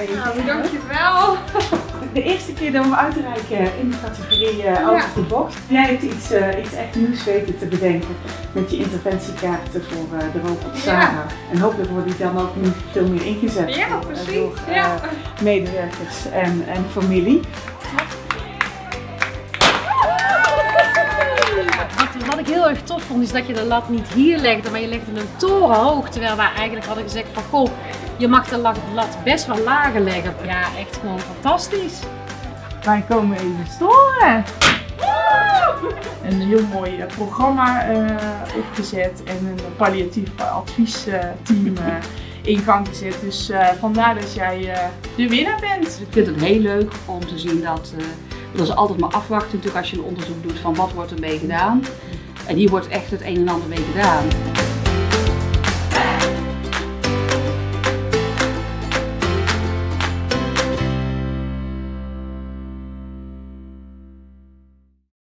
Nou, dankjewel. De eerste keer dat we uitreiken in de categorie Out of the Box. Jij hebt iets echt nieuws weten te bedenken met je interventiekaarten voor de robot Sarah. En hopelijk wordt die dan ook nu veel meer ingezet door medewerkers en familie. Wat ik heel erg tof vond is dat je de lat niet hier legde, maar je legde hem torenhoog. Terwijl wij eigenlijk hadden gezegd van goh, je mag de lat best wel lager leggen. Ja, echt gewoon fantastisch. Wij komen even storen. Een heel mooi programma opgezet en een palliatief adviesteam in gang gezet. Dus vandaar dat jij de winnaar bent. Ik vind het heel leuk om te zien dat is altijd maar afwachten natuurlijk als je een onderzoek doet van wat wordt ermee gedaan. En hier wordt echt het een en ander mee gedaan.